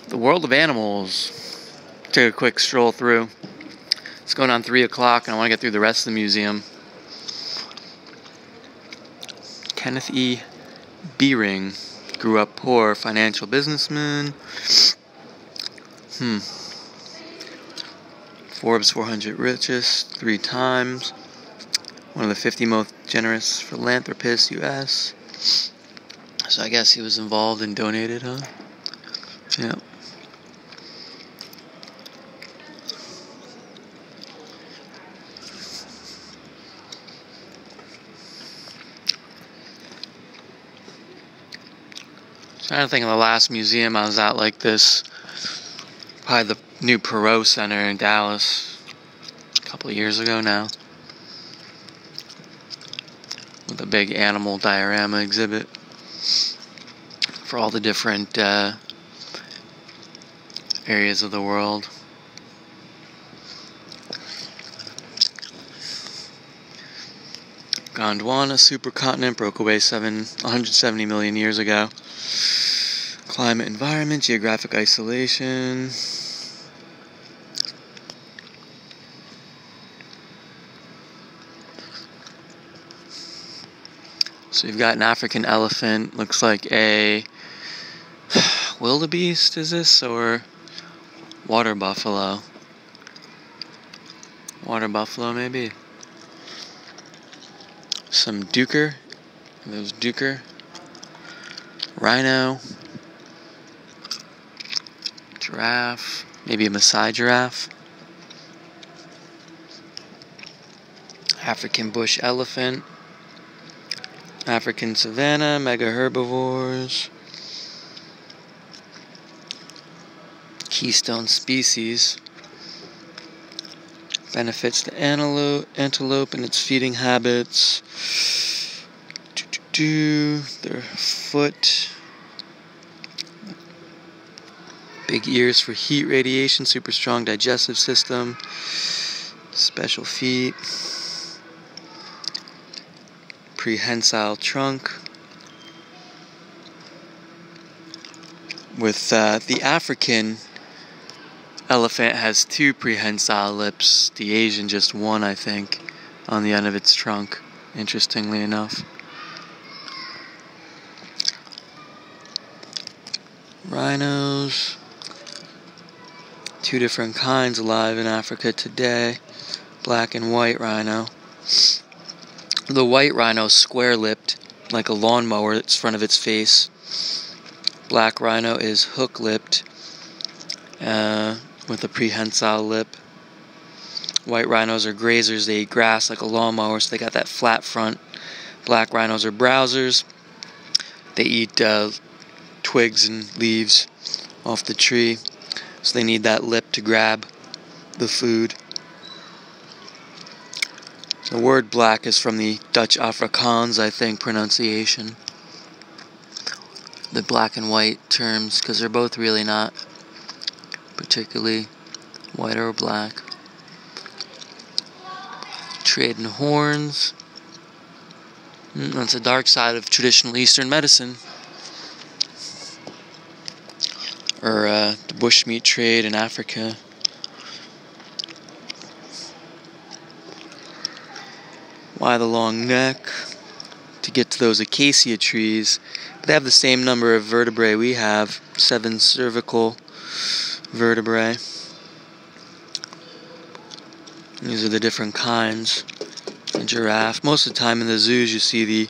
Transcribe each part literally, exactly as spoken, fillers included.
The World of Animals. Take a quick stroll through. It's going on three o'clock and I want to get through the rest of the museum. Kenneth E. Beering grew up poor, financial businessman. Hmm. Forbes four hundred richest three times. One of the fifty most generous philanthropists, U S So I guess he was involved and donated, huh? Yeah. Trying to think of the last museum I was at like this. Probably the new Perot Center in Dallas. A couple of years ago now. With a big animal diorama exhibit. For all the different uh, areas of the world. Gondwana supercontinent broke away seven, one hundred seventy million years ago. Climate, environment, geographic isolation. So you've got an African elephant, looks like a wildebeest, is this, or water buffalo? Water buffalo, maybe. Some duiker, those duiker. Rhino. Giraffe, maybe a Maasai giraffe. African bush elephant. African savanna, mega herbivores. Keystone species. Benefits the antelope, antelope and its feeding habits. Do, do, do. Their foot. Big ears for heat radiation, super strong digestive system. Special feet. Prehensile trunk. With uh, the African elephant has two prehensile lips. The Asian just one, I think, on the end of its trunk, interestingly enough. Rhinos. Two different kinds alive in Africa today. Black and white rhino. The white rhino is square-lipped, like a lawnmower that's in front of its face. Black rhino is hook-lipped, uh, with a prehensile lip. White rhinos are grazers, they eat grass like a lawnmower, so they got that flat front. Black rhinos are browsers. They eat uh, twigs and leaves off the tree, so they need that lip to grab the food. The word black is from the Dutch Afrikaans, I think, pronunciation. The black and white terms, because they're both really not particularly white or black. Trade in horns. Mm, that's a dark side of traditional Eastern medicine. Or uh, the bushmeat trade in Africa. Why the long neck? To get to those acacia trees. But they have the same number of vertebrae we have. Seven cervical vertebrae. These are the different kinds. The giraffe. Most of the time in the zoos you see the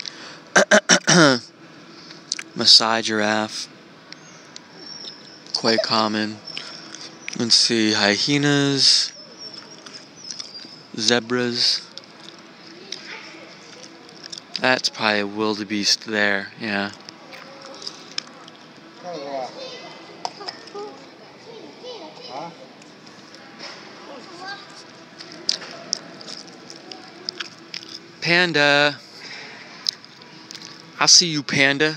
Maasai giraffe. Quite common. Let's see, hyenas. Zebras. That's probably a wildebeest there, yeah. Panda. I see you, panda.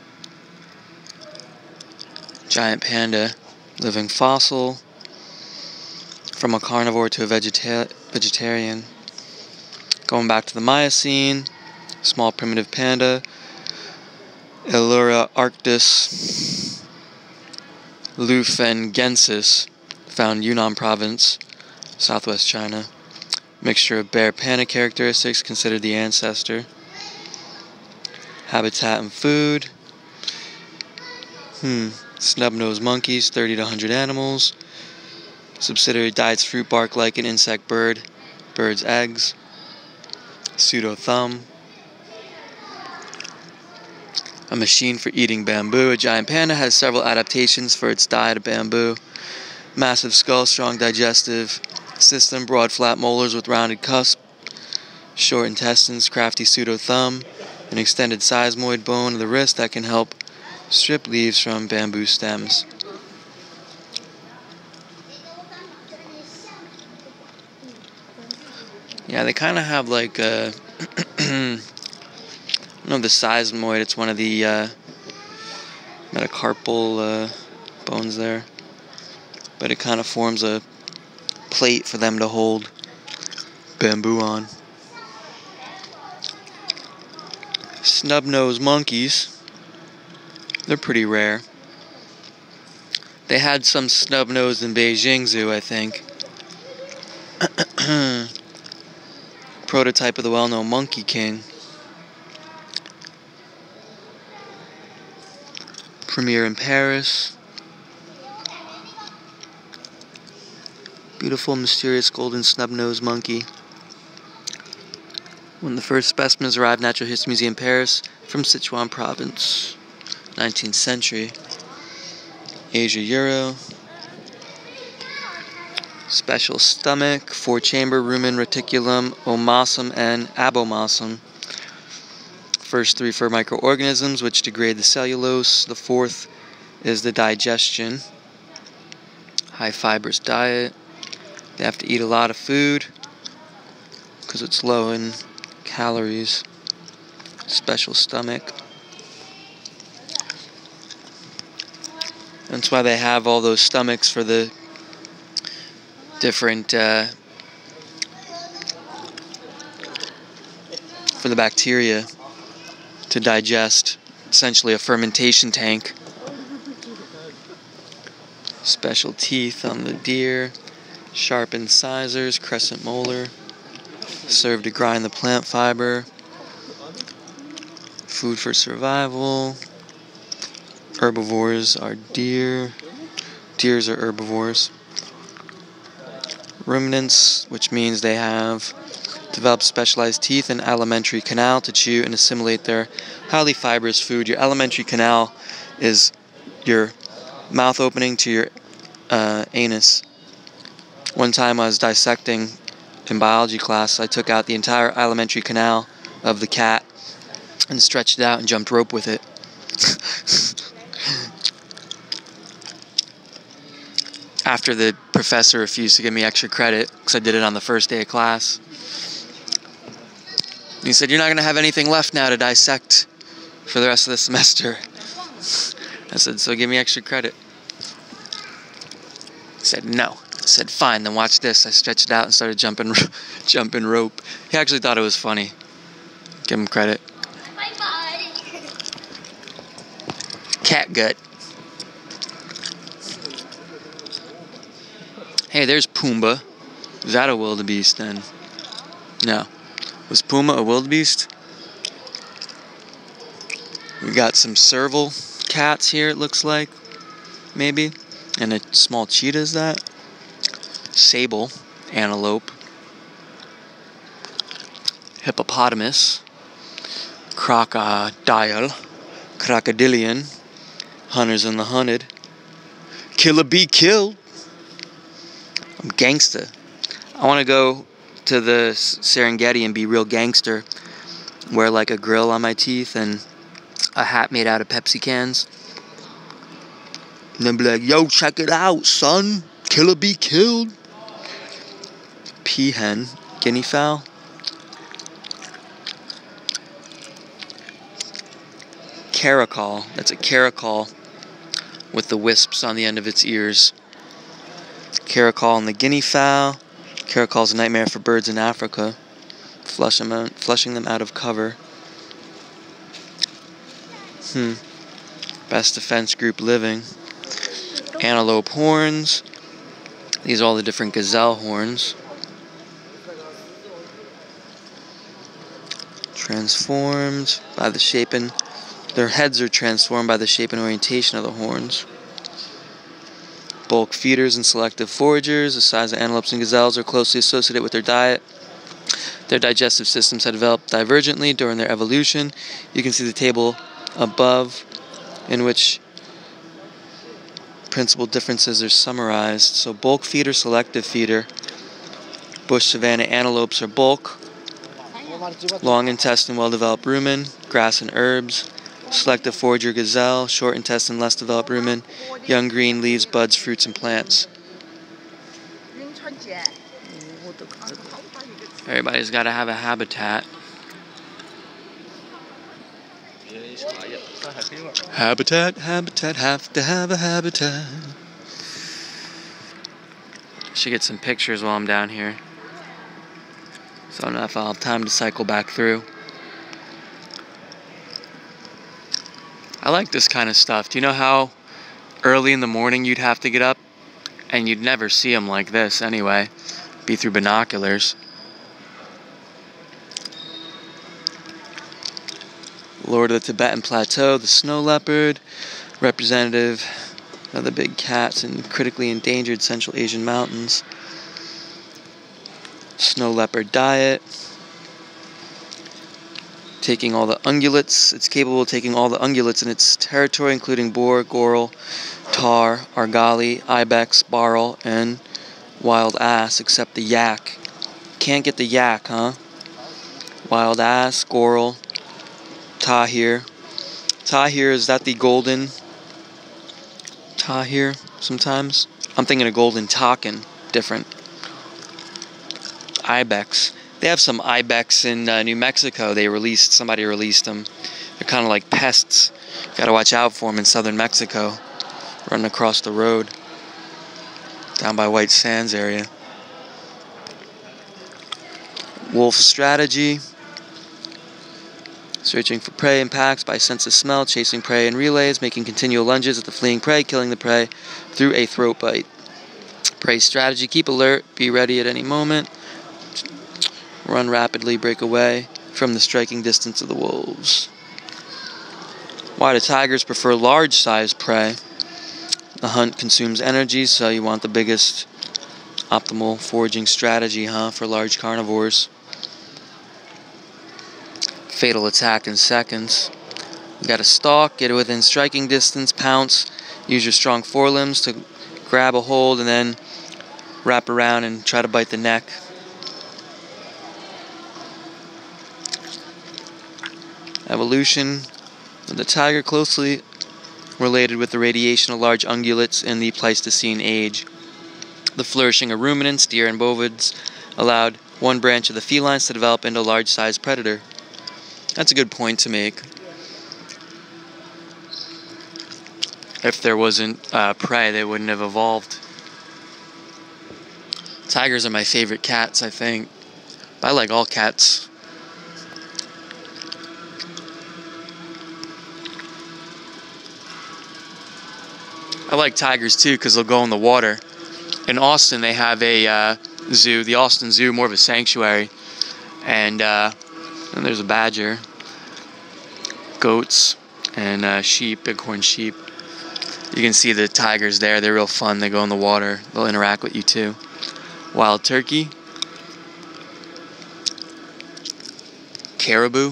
Giant panda, living fossil. From a carnivore to a vegeta vegetarian. Going back to the Miocene. Small primitive panda, Elura arctos, Lufengensis, found Yunnan province, southwest China. Mixture of bear panda characteristics, considered the ancestor. Habitat and food. Hmm. Snub-nosed monkeys, thirty to one hundred animals. Subsidiary diets fruit bark lichen, insect, bird, bird's eggs. Pseudo-thumb. A machine for eating bamboo. A giant panda has several adaptations for its diet of bamboo. Massive skull, strong digestive system, broad flat molars with rounded cusp, short intestines, crafty pseudo-thumb, an extended sesamoid bone of the wrist that can help strip leaves from bamboo stems. Yeah, they kind of have like a I don't know the sesamoid, it's one of the uh, metacarpal uh, bones there. But it kind of forms a plate for them to hold bamboo on. Snub-nosed monkeys. They're pretty rare. They had some snub-nosed in Beijing Zoo, I think. Prototype of the well-known Monkey King. Premiere in Paris. Beautiful, mysterious golden snub-nosed monkey. When the first specimens arrived, Natural History Museum, Paris, from Sichuan province, nineteenth century. Asia Euro. Special stomach, four-chamber, rumen, reticulum, omasum, and abomasum. First three for microorganisms which degrade the cellulose. The fourth is the digestion. High fibrous diet. They have to eat a lot of food because it's low in calories. Special stomach. That's why they have all those stomachs for the different uh, for the bacteria to digest. Essentially a fermentation tank. Special teeth on the deer. Sharp incisors, crescent molar. Serve to grind the plant fiber. Food for survival. Herbivores are deer. Deers are herbivores. Ruminants, which means they have developed specialized teeth and alimentary canal to chew and assimilate their highly fibrous food. Your alimentary canal is your mouth opening to your uh, anus. One time I was dissecting in biology class, I took out the entire alimentary canal of the cat and stretched it out and jumped rope with it. After the professor refused to give me extra credit because I did it on the first day of class. He said, "You're not going to have anything left now to dissect for the rest of the semester." I said, "So give me extra credit." He said, "No." I said, "Fine, then watch this." I stretched it out and started jumping jumping rope. He actually thought it was funny. Give him credit. Cat gut. Hey, there's Pumbaa. Is that a wildebeest then? No. Was Pumbaa a wildebeest? We got some serval cats here, it looks like. Maybe. And a small cheetah, is that? Sable. Antelope. Hippopotamus. Crocodile. Crocodilian. Hunters and the hunted. Killer be killed. I'm gangsta. I want to go to the Serengeti and be real gangster. Wear like a grill on my teeth and a hat made out of Pepsi cans. And then be like, "Yo, check it out, son. Killer be killed." Peahen. Guinea fowl. Caracal. That's a caracal with the wisps on the end of its ears. Caracal and the guinea fowl. Caracal's a nightmare for birds in Africa. Flush them out, flushing them out of cover. Hmm. Best defense group living. Antelope horns. These are all the different gazelle horns. Transformed by the shape and their heads are transformed by the shape and orientation of the horns. Bulk feeders and selective foragers. The size of antelopes and gazelles are closely associated with their diet. Their digestive systems have developed divergently during their evolution. You can see the table above in which principal differences are summarized. So bulk feeder, selective feeder. Bush savanna antelopes are bulk. Long intestine, well-developed rumen, grass and herbs. Selective forager gazelle, short intestine, less developed rumen, young green leaves, buds, fruits, and plants. Everybody's got to have a habitat. Habitat, habitat, have to have a habitat. Should get some pictures while I'm down here. So I don't know if I'll have time to cycle back through. I like this kind of stuff. Do you know how early in the morning you'd have to get up? And you'd never see them like this anyway. Be through binoculars. Lord of the Tibetan Plateau, the snow leopard, representative of the big cats in critically endangered Central Asian mountains. Snow leopard diet. Taking all the ungulates. It's capable of taking all the ungulates in its territory, including boar, goral, tar, argali, ibex, barrel, and wild ass, except the yak. Can't get the yak, huh? Wild ass, goral, tahir. Tahir, is that the golden tahir sometimes? I'm thinking of golden takin, different. Ibex. They have some ibex in uh, New Mexico. They released, somebody released them. They're kind of like pests. Gotta watch out for them in southern Mexico. Running across the road. Down by White Sands area. Wolf strategy. Searching for prey in packs by sense of smell, chasing prey in relays, making continual lunges at the fleeing prey, killing the prey through a throat bite. Prey strategy, keep alert, be ready at any moment. Run rapidly, break away from the striking distance of the wolves. Why do tigers prefer large-sized prey? The hunt consumes energy, so you want the biggest optimal foraging strategy, huh, for large carnivores. Fatal attack in seconds. You gotta stalk, get it within striking distance, pounce, use your strong forelimbs to grab a hold, and then wrap around and try to bite the neck. Evolution of the tiger closely related with the radiation of large ungulates in the Pleistocene age. The flourishing of ruminants, deer, and bovids allowed one branch of the felines to develop into a large-sized predator. That's a good point to make. If there wasn't uh, prey, they wouldn't have evolved. Tigers are my favorite cats, I think. I like all cats. I like tigers too because they'll go in the water. In Austin, they have a uh, zoo, the Austin Zoo, more of a sanctuary. And, uh, and there's a badger, goats, and uh, sheep, bighorn sheep. You can see the tigers there. They're real fun. They go in the water. They'll interact with you too. Wild turkey. Caribou.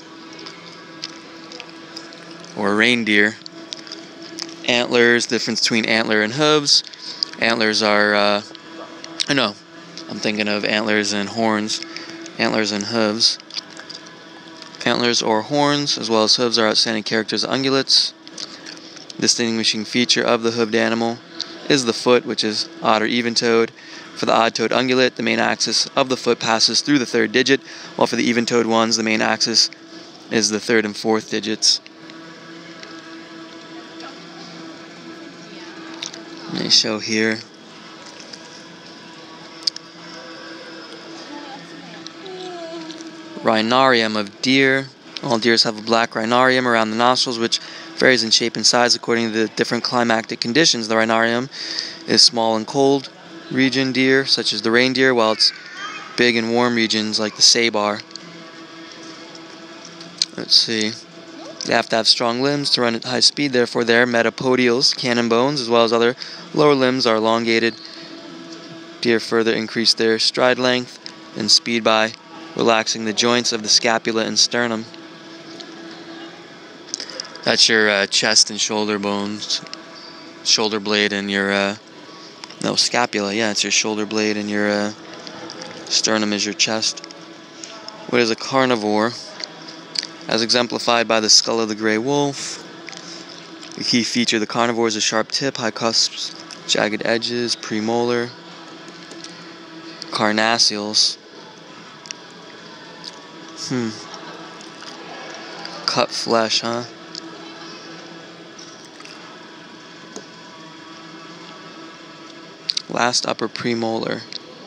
Or reindeer. Antlers, difference between antler and hooves. Antlers are, uh, I know, I'm thinking of antlers and horns. Antlers and hooves. Antlers or horns, as well as hooves, are outstanding characters of ungulates. Distinguishing feature of the hooved animal is the foot, which is odd or even-toed. For the odd-toed ungulate, the main axis of the foot passes through the third digit, while for the even-toed ones, the main axis is the third and fourth digits. They show here. Rhinarium of deer, All deers have a black rhinarium around the nostrils, which varies in shape and size according to the different climatic conditions. The rhinarium is small in cold region deer, such as the reindeer, while it's big in warm regions like the sabar. Let's see. They have to have strong limbs to run at high speed, therefore their metapodials, cannon bones, as well as other lower limbs are elongated. Deer further increase their stride length and speed by relaxing the joints of the scapula and sternum. That's your uh, chest and shoulder bones, shoulder blade and your, uh, no, scapula, yeah, it's your shoulder blade and your uh, sternum is your chest. What is a carnivore? As exemplified by the skull of the gray wolf. The key feature of the carnivore is a sharp tip, high cusps, jagged edges, premolar, carnassials. Hmm. Cut flesh, huh? Last upper premolar.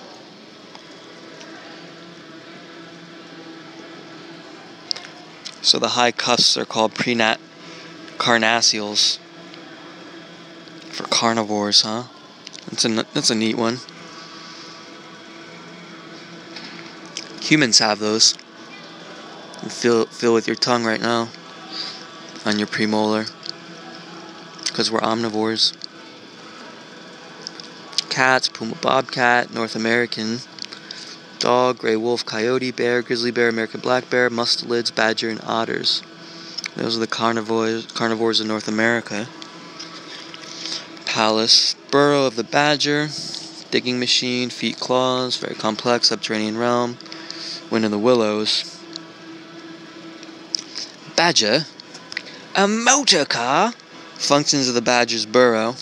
So the high cusps are called prenat carnassials for carnivores, huh? That's a that's a neat one. Humans have those. You feel feel with your tongue right now on your premolar, because we're omnivores. Cats, puma bobcat, North American. Dog, gray wolf, coyote, bear, grizzly bear, American black bear, mustelids, badger, and otters. Those are the carnivores, carnivores of North America. Palace, burrow of the badger, digging machine, feet, claws, very complex, subterranean realm, wind in the willows. Badger, a motor car. Functions of the badger's burrow.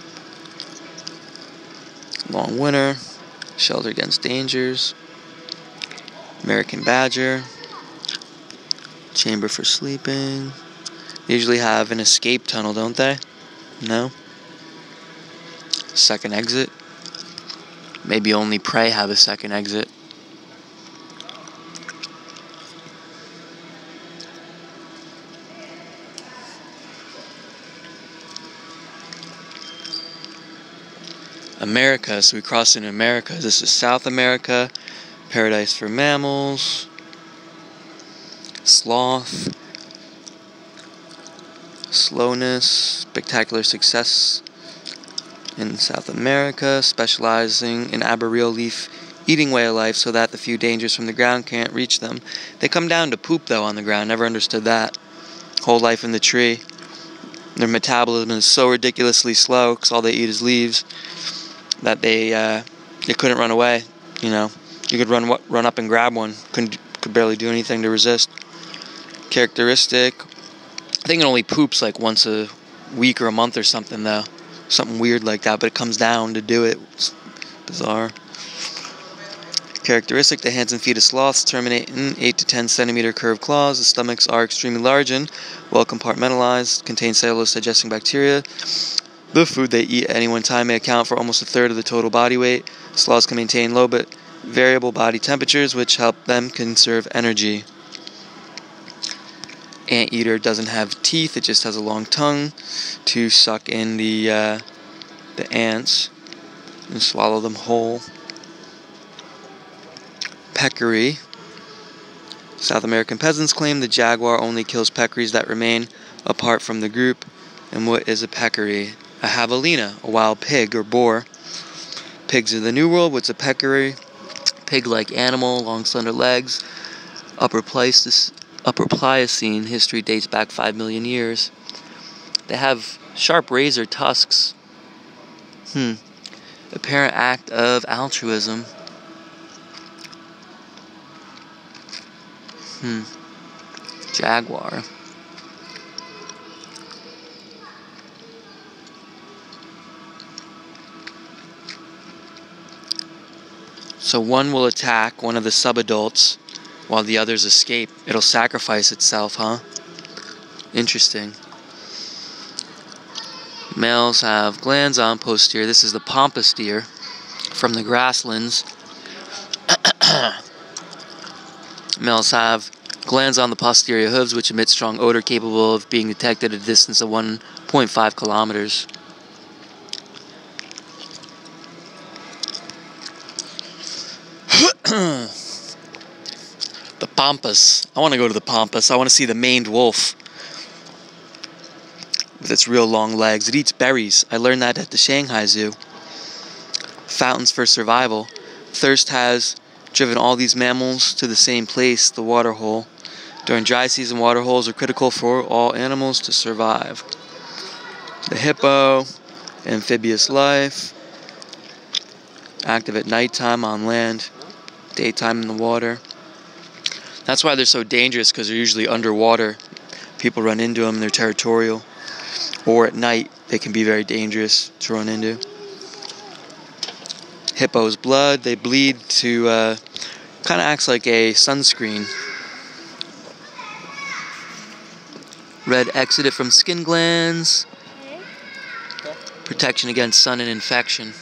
Long winter, shelter against dangers. American badger, chamber for sleeping. They usually have an escape tunnel, don't they? No? Second exit. Maybe only prey have a second exit. America, so we crossed into America. This is South America. Paradise for mammals, sloth, slowness, spectacular success in South America, specializing in arboreal leaf eating way of life so that the few dangers from the ground can't reach them. They come down to poop though on the ground, never understood that. Whole life in the tree. Their metabolism is so ridiculously slow because all they eat is leaves that they uh, they couldn't run away, you know. You could run run up and grab one. Couldn't could barely do anything to resist. Characteristic. I think it only poops like once a week or a month or something though. Something weird like that, but it comes down to do it. It's bizarre. Characteristic. The hands and feet of sloths terminate in eight to ten centimeter curved claws. The stomachs are extremely large and well compartmentalized. Contain cellulose digesting bacteria. The food they eat at any one time may account for almost a third of the total body weight. Sloths can maintain low but variable body temperatures, which help them conserve energy. Anteater doesn't have teeth; it just has a long tongue to suck in the uh, the ants and swallow them whole. Peccary. South American peasants claim the jaguar only kills peccaries that remain apart from the group. And what is a peccary? A javelina, a wild pig or boar. Pigs of the New World. What's a peccary? Pig-like animal, long slender legs. Upper Pleistocene, Upper Pliocene history dates back five million years. They have sharp razor tusks. Hmm. Apparent act of altruism. Hmm. Jaguar. So one will attack one of the subadults while the others escape. It'll sacrifice itself, huh? Interesting. Males have glands on posterior. This is the pampas deer from the grasslands. Males have Glands on the posterior hooves which emit strong odor capable of being detected at a distance of one point five kilometers. The Pampas. I want to go to the Pampas. I want to see the maned wolf with its real long legs. It eats berries. I learned that at the Shanghai Zoo. Fountains for survival. Thirst has driven all these mammals to the same place, the water hole. During dry season, water holes are critical for all animals to survive. The hippo, amphibious life, active at nighttime on land, daytime in the water. That's why they're so dangerous, because they're usually underwater. People run into them and they're territorial. Or at night, they can be very dangerous to run into. Hippo's blood, they bleed to, uh, kind of acts like a sunscreen. Red exudate from skin glands. Protection against sun and infection.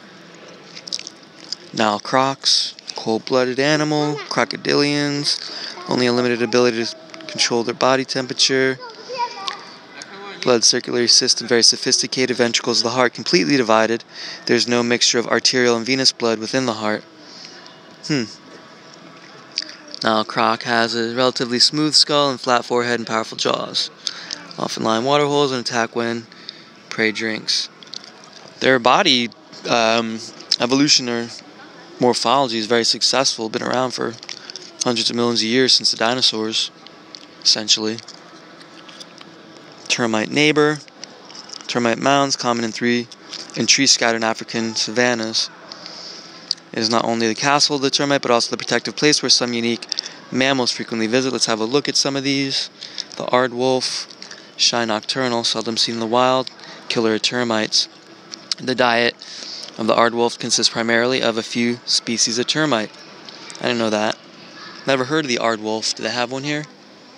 Nile crocs, cold-blooded animal, crocodilians, only a limited ability to control their body temperature. Blood circulatory system very sophisticated, ventricles of the heart completely divided. There's no mixture of arterial and venous blood within the heart. Hmm. Nile croc has a relatively smooth skull and flat forehead and powerful jaws. Often lie in water holes and attack when prey drinks. Their body um, evolution or morphology is very successful. Been around for hundreds of millions of years, since the dinosaurs, essentially. Termite neighbor. Termite mounds, common in three in tree scattered African savannas. It is not only the castle of the termite, but also the protective place where some unique mammals frequently visit. Let's have a look at some of these. The aardwolf, shy nocturnal, seldom seen in the wild, killer of termites. The diet of the aardwolf consists primarily of a few species of termite. I didn't know that. Never heard of the aardwolf. Do they have one here?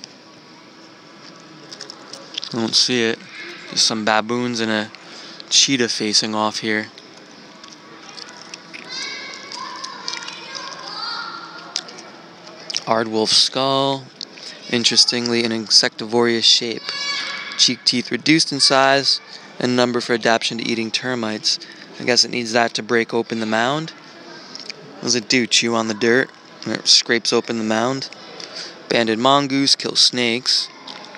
I don't see it. Just some baboons and a cheetah facing off here. Aardwolf skull. Interestingly, an insectivorous shape. Cheek teeth reduced in size and number for adaptation to eating termites. I guess it needs that to break open the mound. What does it do? Chew on the dirt? And it scrapes open the mound. Banded mongoose kills snakes.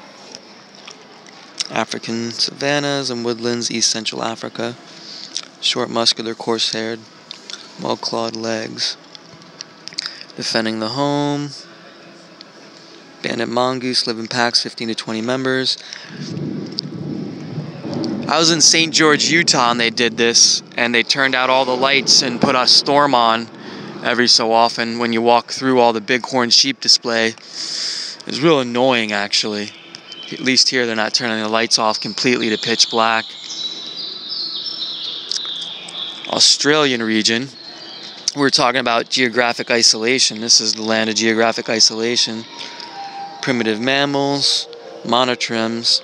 African savannas and woodlands, East Central Africa. Short, muscular, coarse-haired, well-clawed legs. Defending the home. Banded mongoose live in packs, fifteen to twenty members. I was in Saint George, Utah, and they did this, and they turned out all the lights and put a storm on every so often when you walk through all the bighorn sheep display. It was real annoying, actually. At least here they're not turning the lights off completely to pitch black. Australian region. We're talking about geographic isolation. This is the land of geographic isolation. Primitive mammals, monotremes.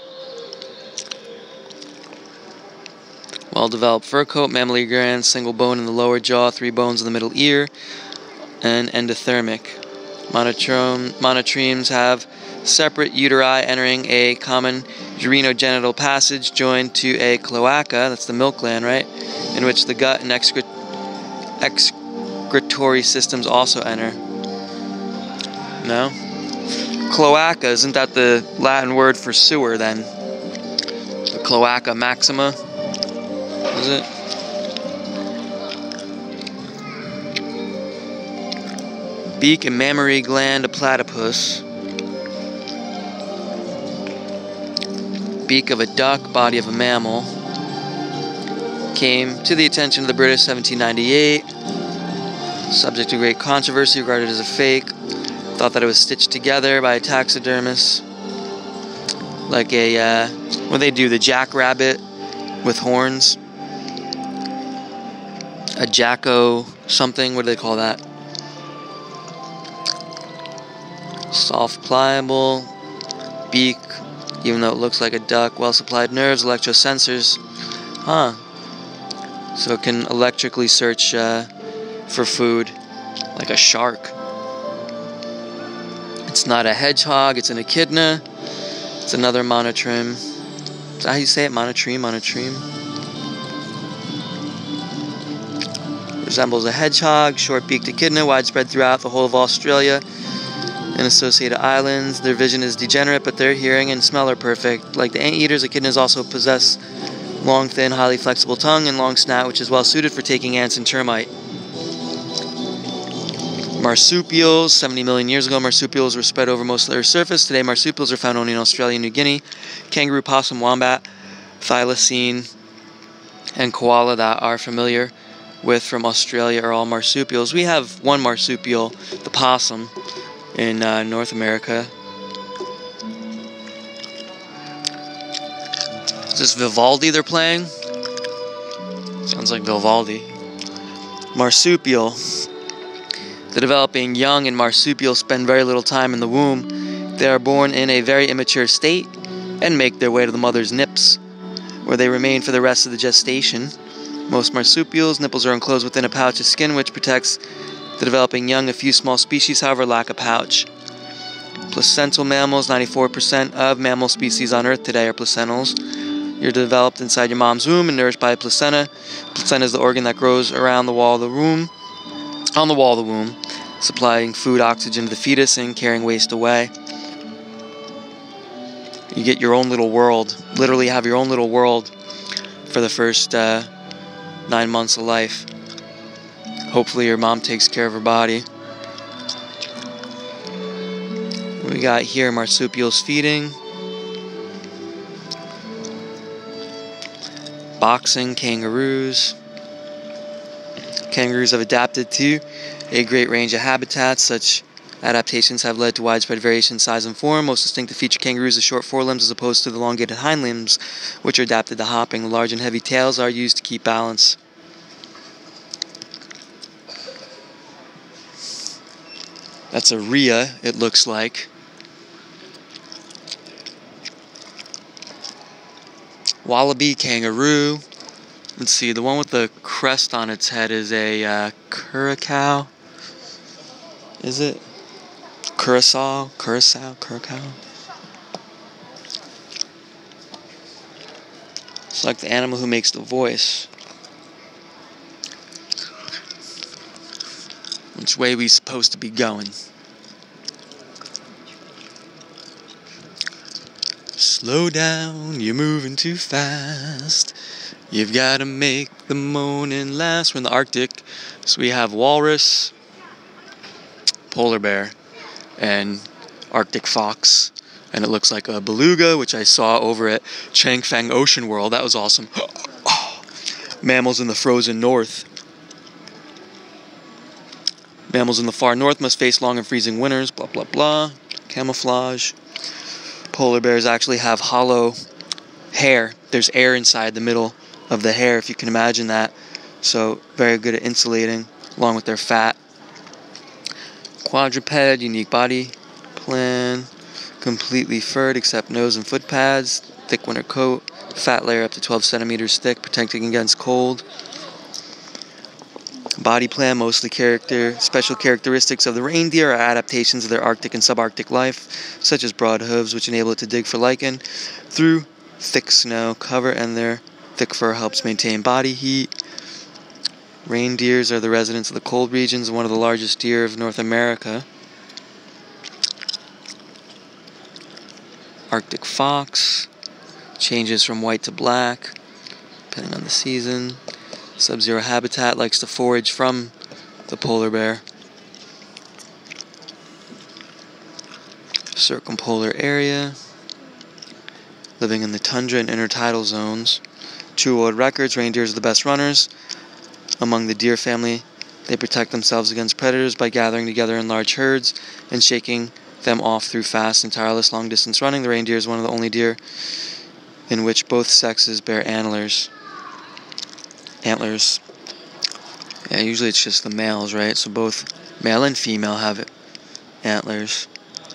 Well-developed fur coat, mammillary glands, single bone in the lower jaw, three bones in the middle ear, and endothermic. Monotreme, monotremes have separate uteri entering a common urinogenital passage joined to a cloaca, that's the milk gland, right, in which the gut and excre excretory systems also enter. No? Cloaca, isn't that the Latin word for sewer then? The cloaca maxima? Is it? Beak and mammary gland of platypus. Beak of a duck, body of a mammal. Came to the attention of the British seventeen ninety-eight. Subject to great controversy, regarded as a fake. Thought that it was stitched together by a taxidermist. Like a, uh, what do they do, the jackrabbit with horns? A jacko something, what do they call that? Soft, pliable, beak, even though it looks like a duck, well-supplied nerves, electrosensors. Huh. So it can electrically search uh, for food, like a shark. Its It's not a hedgehog, it's an echidna. It's another monotreme. Is that how you say it? Monotreme, monotreme. Resembles a hedgehog, short-beaked echidna, widespread throughout the whole of Australia and associated islands. Their vision is degenerate, but their hearing and smell are perfect. Like the anteaters, echidnas also possess long, thin, highly flexible tongue and long snout, which is well suited for taking ants and termite. Marsupials. seventy million years ago, marsupials were spread over most of their surface. Today, marsupials are found only in Australia and New Guinea. Kangaroo, possum, wombat, thylacine, and koala that are familiar with from Australia are all marsupials. We have one marsupial, the possum, in uh, North America. Is this Vivaldi they're playing? Sounds like Vivaldi. Marsupial. The developing young and marsupials spend very little time in the womb. They are born in a very immature state and make their way to the mother's nips, where they remain for the rest of the gestation. Most marsupials' nipples are enclosed within a pouch of skin which protects the developing young. A few small species, however, lack a pouch. Placental mammals. ninety-four percent of mammal species on Earth today are placentals. You're developed inside your mom's womb and nourished by a placenta. Placenta is the organ that grows around the wall of the womb, on the wall of the womb, supplying food, oxygen to the fetus, and carrying waste away. You get your own little world. Literally have your own little world for the first uh, nine months of life. Hopefully your mom takes care of her body. What we got here? Marsupials feeding. Boxing, kangaroos. Kangaroos have adapted to a great range of habitats. Such adaptations have led to widespread variation in size and form. Most distinctive feature kangaroos are short forelimbs as opposed to the elongated hind limbs, which are adapted to hopping. The large and heavy tails are used to keep balance. That's a rhea, it looks like. Wallaby, kangaroo. Let's see, the one with the crest on its head is a uh, curacao. Is it? Curacao? Curacao? Curacao? It's like the animal who makes the voice. Which way we supposed to be going? Slow down, you're moving too fast. You've got to make the moaning last. We're in the Arctic, so we have walrus, polar bear, and Arctic fox. And it looks like a beluga, which I saw over at Changfang Ocean World. That was awesome. Oh, mammals in the frozen north. Mammals in the far north must face long and freezing winters, blah, blah, blah. Camouflage. Polar bears actually have hollow hair. There's air inside the middle of the hair, if you can imagine that. So, very good at insulating, along with their fat. Quadruped, unique body plan. Completely furred except nose and foot pads. Thick winter coat. Fat layer up to twelve centimeters thick, protecting against cold. Body plan, mostly character, special characteristics of the reindeer are adaptations of their Arctic and subarctic life, such as broad hooves, which enable it to dig for lichen through thick snow cover, and their thick fur helps maintain body heat. Reindeers are the residents of the cold regions and one of the largest deer of North America. Arctic fox changes from white to black, depending on the season. Sub-zero habitat, likes to forage from the polar bear. Circumpolar area, living in the tundra and intertidal zones. True world records, reindeers are the best runners. Among the deer family, they protect themselves against predators by gathering together in large herds and shaking them off through fast and tireless long-distance running. The reindeer is one of the only deer in which both sexes bear antlers. Antlers. Yeah, usually it's just the males, right? So both male and female have it. Antlers.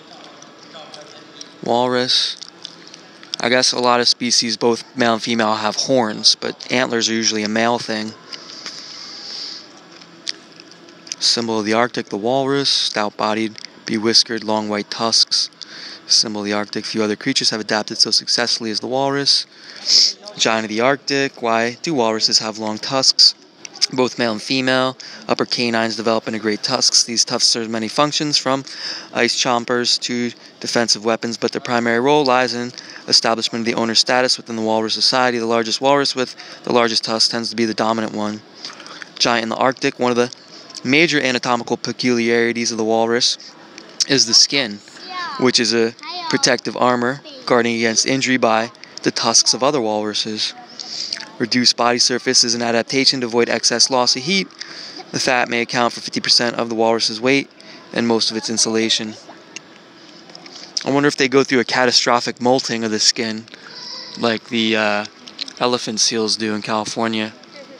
Walrus. I guess a lot of species, both male and female, have horns, but antlers are usually a male thing. Symbol of the Arctic, the walrus. Stout-bodied, bewhiskered, long white tusks, symbol of the Arctic. Few other creatures have adapted so successfully as the walrus. Giant of the Arctic. Why do walruses have long tusks? Both male and female. Upper canines develop into great tusks. These tusks serve many functions, from ice chompers to defensive weapons, but their primary role lies in establishment of the owner's status within the walrus society. The largest walrus with the largest tusks tends to be the dominant one. Giant in the Arctic. One of the major anatomical peculiarities of the walrus is the skin, which is a protective armor guarding against injury by the tusks of other walruses. Reduced body surface is an adaptation to avoid excess loss of heat. The fat may account for fifty percent of the walrus's weight and most of its insulation. I wonder if they go through a catastrophic molting of the skin like the uh, elephant seals do in California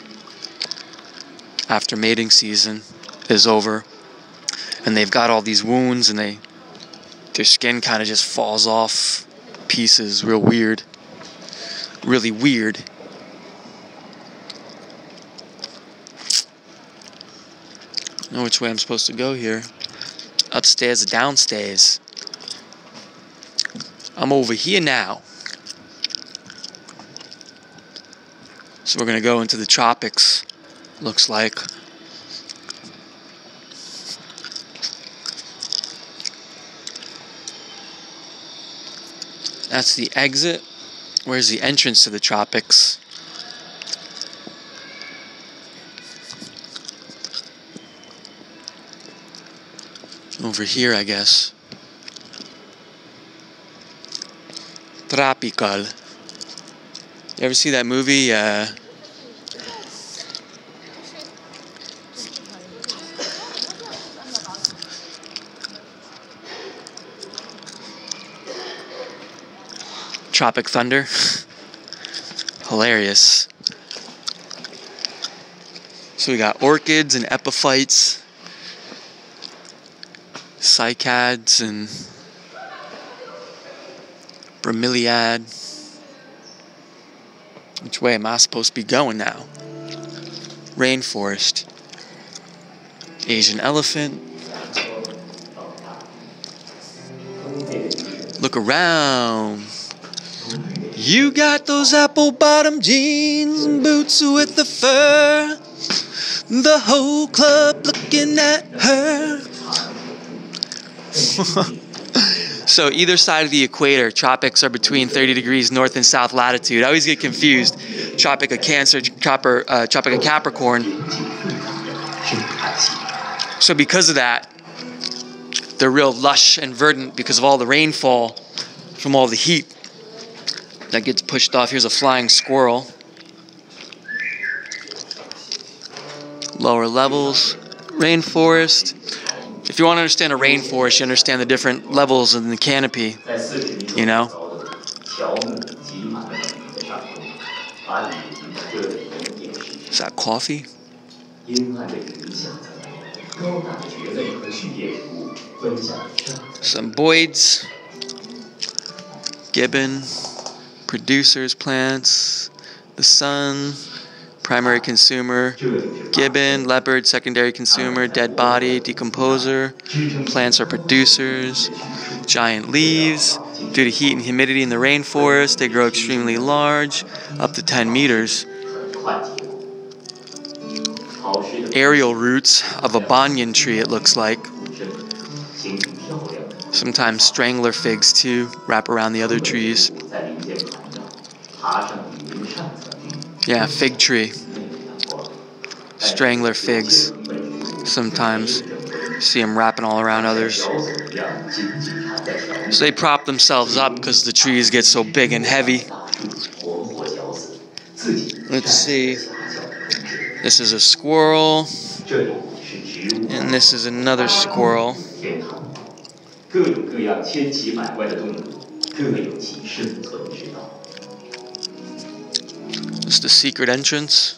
after mating season is over, and they've got all these wounds and they their skin kind of just falls off pieces. Real weird. Really weird. I don't know which way I'm supposed to go here. Upstairs or downstairs? I'm over here now. So we're going to go into the tropics, looks like. That's the exit. Where's the entrance to the tropics? Over here, I guess. Tropical. You ever see that movie? Uh, Tropic Thunder. Hilarious. So we got orchids and epiphytes, cycads and bromeliad. Which way am I supposed to be going now? Rainforest. Asian elephant. Look around. You got those apple-bottom jeans and boots with the fur. The whole club looking at her. So either side of the equator, tropics are between thirty degrees north and south latitude. I always get confused. Tropic of Cancer, Copper, uh, Tropic of Capricorn. So because of that, they're real lush and verdant because of all the rainfall from all the heat that gets pushed off. Here's a flying squirrel. Lower levels, rainforest. If you want to understand a rainforest, you understand the different levels in the canopy, you know? Is that coffee? Some boids, gibbon, producers, plants, the sun, primary consumer, gibbon, leopard, secondary consumer, dead body, decomposer. Plants are producers. Giant leaves. Due to heat and humidity in the rainforest, they grow extremely large, up to ten meters. Aerial roots of a banyan tree, it looks like. Sometimes strangler figs too, wrap around the other trees. Yeah, fig tree. Strangler figs. Sometimes see them wrapping all around others. So they prop themselves up because the trees get so big and heavy. Let's see. This is a squirrel. And this is another squirrel. It's the secret entrance.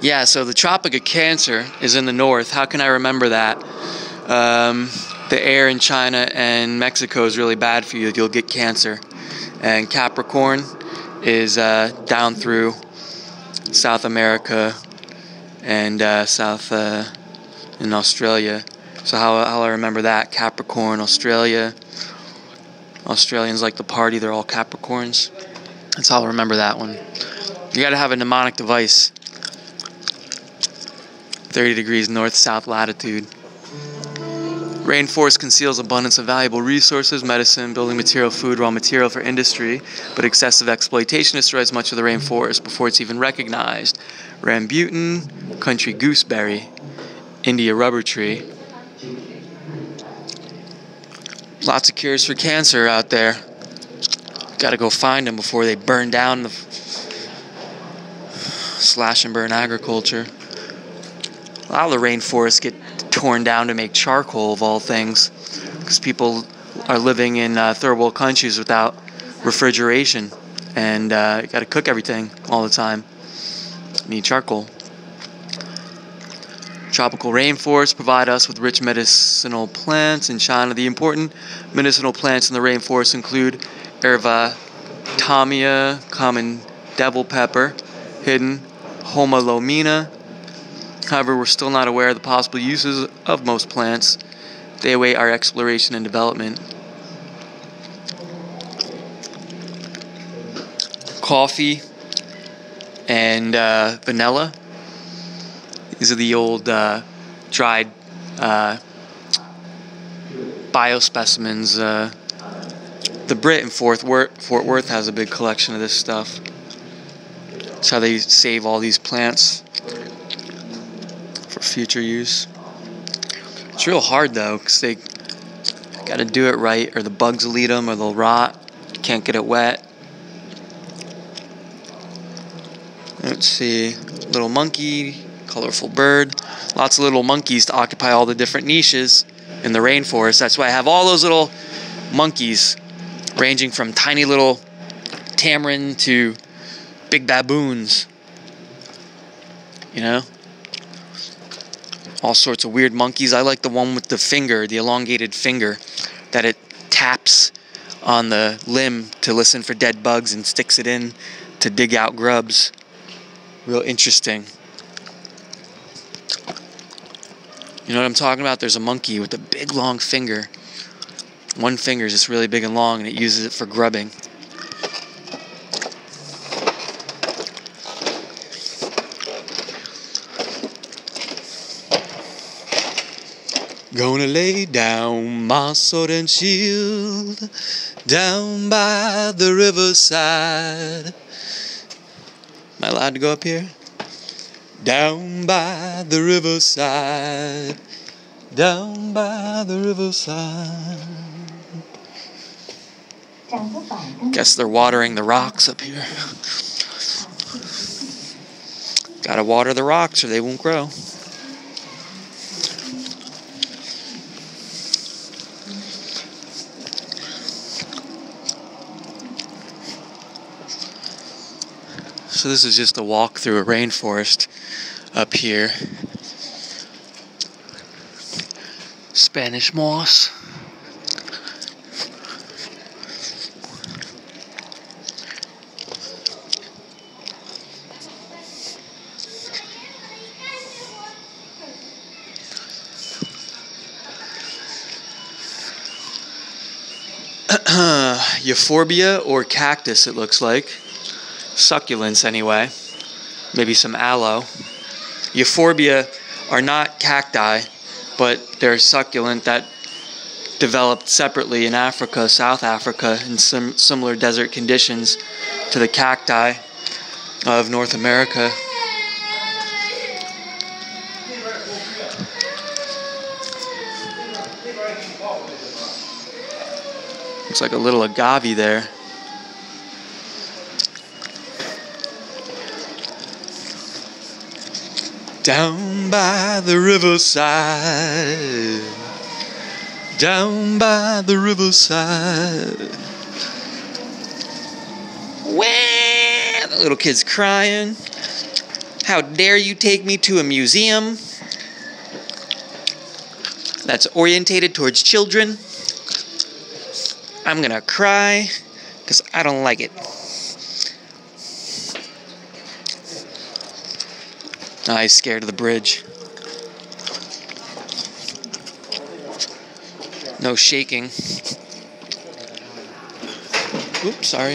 Yeah, so the Tropic of Cancer is in the north. How can I remember that? Um, the air in China and Mexico is really bad for you. You'll get cancer. And Capricorn is uh, down through South America and uh, South uh, in Australia. So how how I remember that? Capricorn, Australia. Australians like to party. They're all Capricorns. That's how I remember that one. You got to have a mnemonic device. thirty degrees north-south latitude. Rainforest conceals abundance of valuable resources, medicine, building material, food, raw material for industry, but excessive exploitation destroys much of the rainforest before it's even recognized. Rambutan, country gooseberry, India rubber tree. Lots of cures for cancer out there. Gotta go find them before they burn down the slash and burn agriculture. A lot of the rainforests get torn down to make charcoal, of all things, because people are living in uh, third world countries without refrigeration, and uh, you got to cook everything all the time. You need charcoal. Tropical rainforests provide us with rich medicinal plants. In China, the important medicinal plants in the rainforest include erva tamia, common devil pepper, hidden homalomina. However, we're still not aware of the possible uses of most plants. They await our exploration and development. Coffee and uh, vanilla. These are the old uh, dried uh, biospecimens. Uh, the Brit in Fort Worth, Fort Worth has a big collection of this stuff. That's how they save all these plants for future use. It's real hard though, because they got to do it right, or the bugs will eat them, or they'll rot. You can't get it wet. Let's see, little monkey, colorful bird. Lots of little monkeys to occupy all the different niches in the rainforest. That's why I have all those little monkeys, ranging from tiny little tamarin to big baboons. You know? All sorts of weird monkeys. I like the one with the finger, the elongated finger, that it taps on the limb to listen for dead bugs and sticks it in to dig out grubs. Real interesting. You know what I'm talking about? There's a monkey with a big long finger. One finger is just really big and long, and it uses it for grubbing. Gonna lay down my sword and shield down by the riverside. Am I allowed to go up here? Down by the riverside, down by the riverside. Guess they're watering the rocks up here. Gotta water the rocks or they won't grow. So this is just a walk through a rainforest up here. Spanish moss. Euphorbia or cactus, it looks like. Succulents anyway, maybe some aloe. Euphorbia are not cacti, but they're succulent that developed separately in Africa, South Africa, in some similar desert conditions to the cacti of North America. Looks like a little agave there. Down by the riverside, down by the riverside. Wah! The little kid's crying. How dare you take me to a museum that's orientated towards children? I'm gonna cry because I don't like it. Oh, he's scared of the bridge. No shaking. Oops, sorry.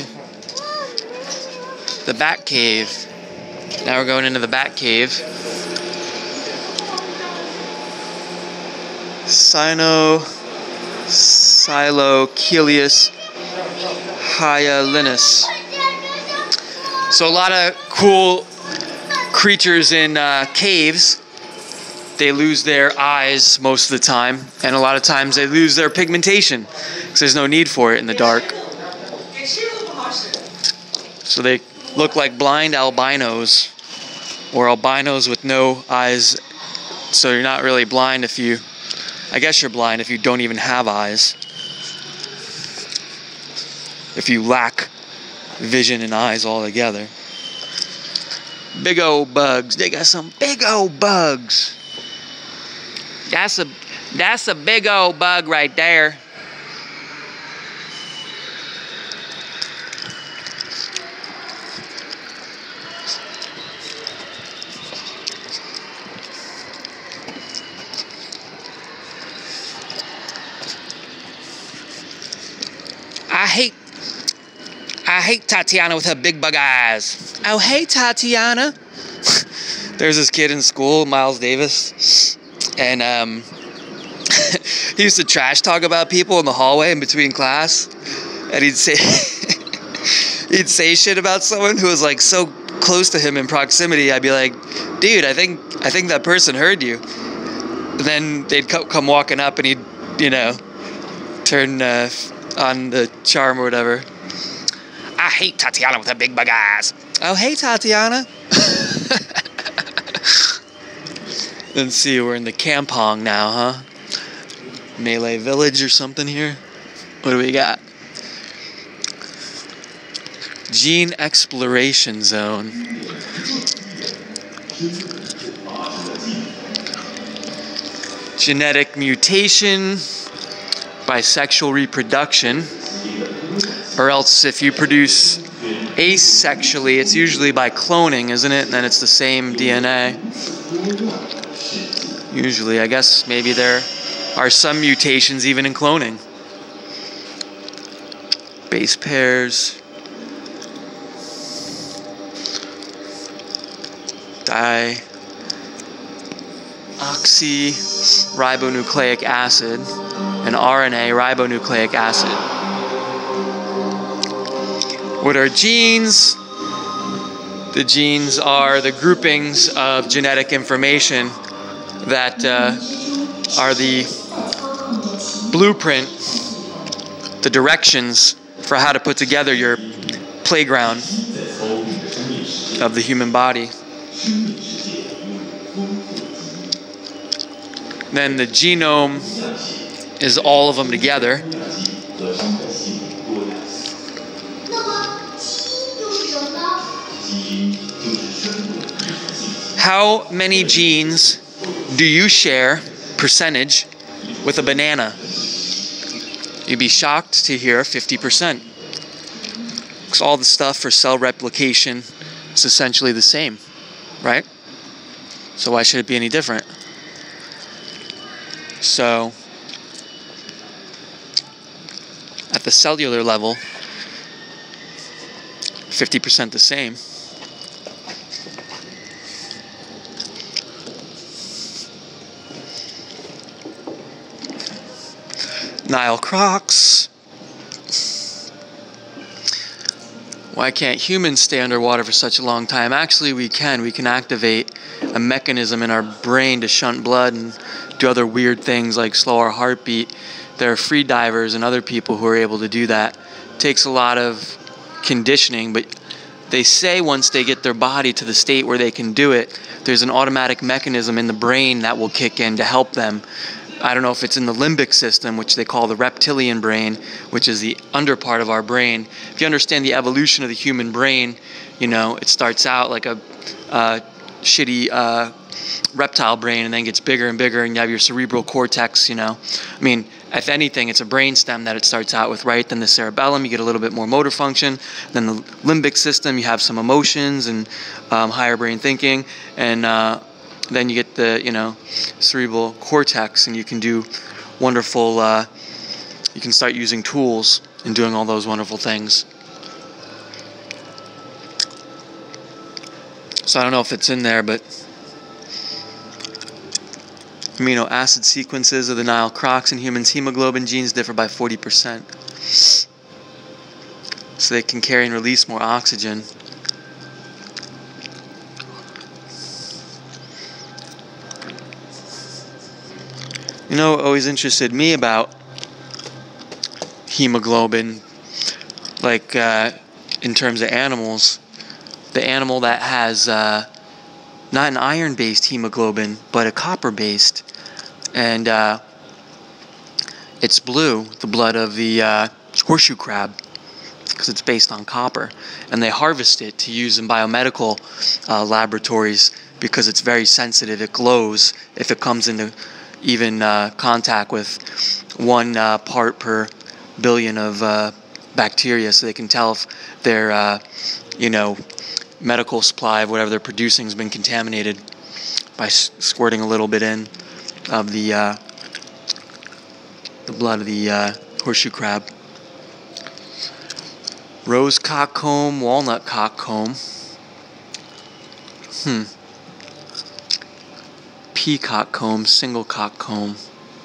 The Bat Cave. Now we're going into the Bat Cave. Sino Silochelius hyalinus. So a lot of cool creatures in uh, caves. They lose their eyes most of the time, and a lot of times they lose their pigmentation because there's no need for it in the dark. So they look like blind albinos, or albinos with no eyes. So you're not really blind if you, I guess you're blind if you don't even have eyes. If you lack vision and eyes altogether. Big old bugs. They got some big old bugs. That's a that's a big old bug right there. I hate I hate Tatiana with her big bug eyes. Oh, hey, Tatiana. There's this kid in school, Miles Davis, and um, he used to trash talk about people in the hallway in between class, and he'd say he'd say shit about someone who was like so close to him in proximity. I'd be like, dude, I think I think that person heard you. And then they'd co come walking up, and he'd, you know, turn uh, on the charm or whatever. I hate Tatiana with her big bug eyes. Oh, hey, Tatiana. Let's see, we're in the Kampong now, huh? Malay village or something here. What do we got? Gene exploration zone. Genetic mutation by sexual reproduction. Or else if you produce asexually, it's usually by cloning, isn't it? And then it's the same D N A. Usually, I guess maybe there are some mutations even in cloning. Base pairs. Dioxyribonucleic acid and R N A ribonucleic acid. What are genes? The genes are the groupings of genetic information that uh, are the blueprint, the directions for how to put together your playground of the human body. Then the genome is all of them together. How many genes do you share, percentage, with a banana? You'd be shocked to hear fifty percent. Because all the stuff for cell replication is essentially the same, right? So why should it be any different? So, at the cellular level, fifty percent the same. Nile Crocs. Why can't humans stay underwater for such a long time? Actually, we can. We can activate a mechanism in our brain to shunt blood and do other weird things like slow our heartbeat. There are free divers and other people who are able to do that. It takes a lot of conditioning, but they say once they get their body to the state where they can do it, there's an automatic mechanism in the brain that will kick in to help them. I don't know if it's in the limbic system, which they call the reptilian brain, which is the under part of our brain. If you understand the evolution of the human brain, you know, it starts out like a uh, shitty uh, reptile brain and then gets bigger and bigger, and you have your cerebral cortex, you know. I mean, if anything, it's a brainstem that it starts out with, right? Then the cerebellum, you get a little bit more motor function. Then the limbic system, you have some emotions and um, higher brain thinking. And uh, then you get the, you know, cerebral cortex, and you can do wonderful, uh, you can start using tools and doing all those wonderful things. So I don't know if it's in there, but amino acid sequences of the Nile crocs in humans' hemoglobin genes differ by forty percent. So they can carry and release more oxygen. You know what always interested me about hemoglobin, like uh, in terms of animals, the animal that has uh, not an iron-based hemoglobin, but a copper-based, and uh, it's blue, the blood of the uh, horseshoe crab, because it's based on copper, and they harvest it to use in biomedical uh, laboratories because it's very sensitive. It glows if it comes into even uh, contact with one uh, part per billion of uh, bacteria, so they can tell if their, uh, you know, medical supply of whatever they're producing has been contaminated by squirting a little bit in of the uh, the blood of the uh, horseshoe crab. Rose cockcomb, walnut cockcomb. Hmm. Peacock comb, single cockcomb.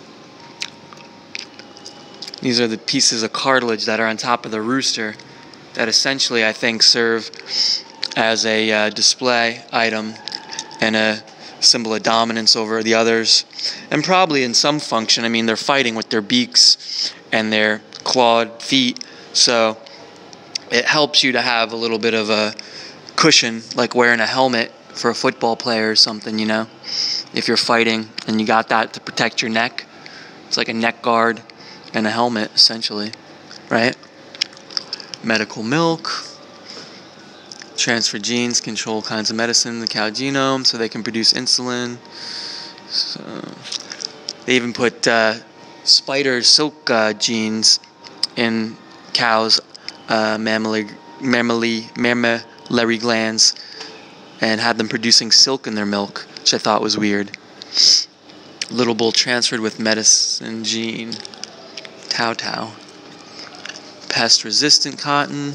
These are the pieces of cartilage that are on top of the rooster that essentially, I think, serve as a uh, display item and a symbol of dominance over the others, and probably in some function. I mean, they're fighting with their beaks and their clawed feet, so it helps you to have a little bit of a cushion, like wearing a helmet for a football player or something, you know, if you're fighting and you got that to protect your neck. It's like a neck guard and a helmet, essentially, right? Medical milk. Transfer genes control kinds of medicine in the cow genome so they can produce insulin. So they even put uh, spider silk uh, genes in cows' uh, mammary, mammary, mammary glands and had them producing silk in their milk, which I thought was weird. Little bull transferred with medicine gene. Tau tau. Pest-resistant cotton.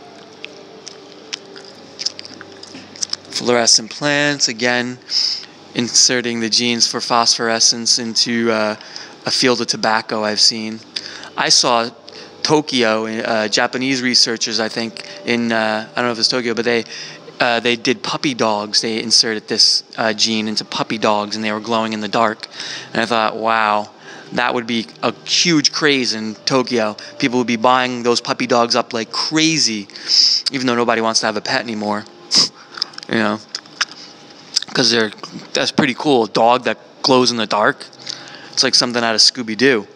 Fluorescent plants, again, inserting the genes for phosphorescence into uh, a field of tobacco I've seen. I saw Tokyo, uh, Japanese researchers, I think, in, uh, I don't know if it's Tokyo, but they uh, they did puppy dogs. They inserted this uh, gene into puppy dogs, and they were glowing in the dark. And I thought, wow, that would be a huge craze in Tokyo. People would be buying those puppy dogs up like crazy, even though nobody wants to have a pet anymore. You know, because they're, that's pretty cool. A dog that glows in the dark. It's like something out of Scooby-Doo.